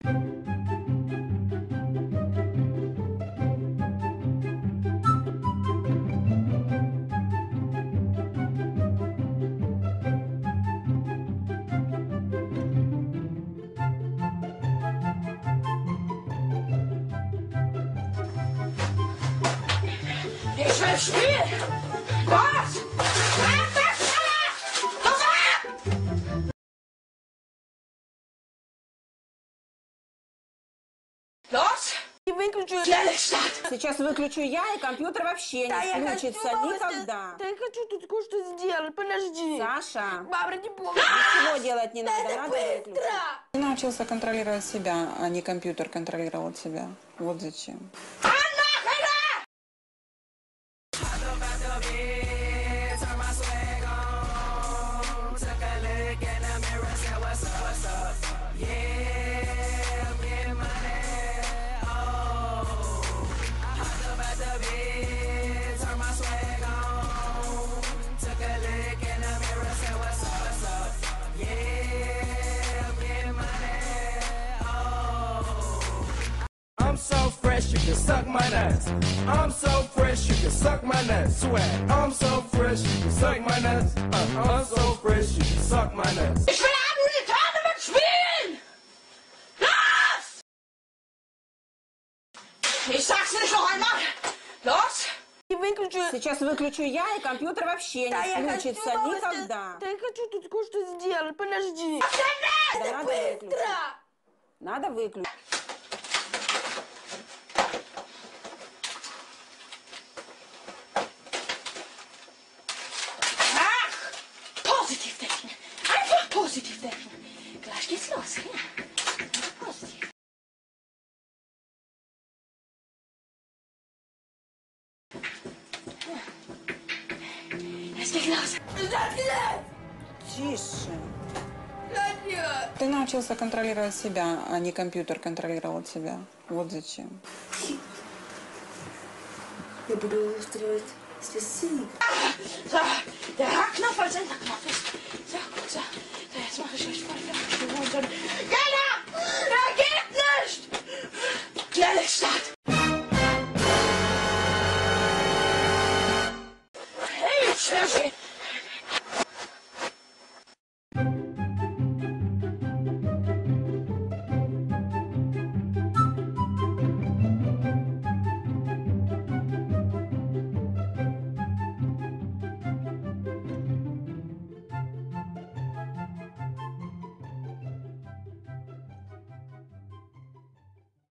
Ich will spielen! Was? Los! Сейчас выключу я, и компьютер вообще не включится никогда. Да я хочу тут кое-что сделать, подожди. Саша, Бабра, не помню. ничего делать не надо, надо выключить. Быстро! Ты научился контролировать себя, а не компьютер контролировал тебя. Вот зачем. I'm so fresh, you can suck my nuts. I'm so fresh, you can suck my nuts. Swag. I'm so fresh, you can suck my nuts. I'm so fresh, you can suck my nuts. Ich will Unreal Tournament spielen! Los! Ich sag's nicht noch einmal. Los! Сейчас выключу я, и компьютер вообще не включится никогда. Да я хочу тут кое-что сделать, подожди. Да надо выключить. Надо выключить. Positiv denken. Einfach positiv denken. Gleich geht's los. Ja. Positiv. Es geht los. Тише. Ты научился контролировать себя, а не компьютер контролировал тебя. Вот зачем. Я буду устраивать спасибо. So, der Knopf als Enterknopf ist. So, gut, so. So, jetzt mache ich euch voll fertig.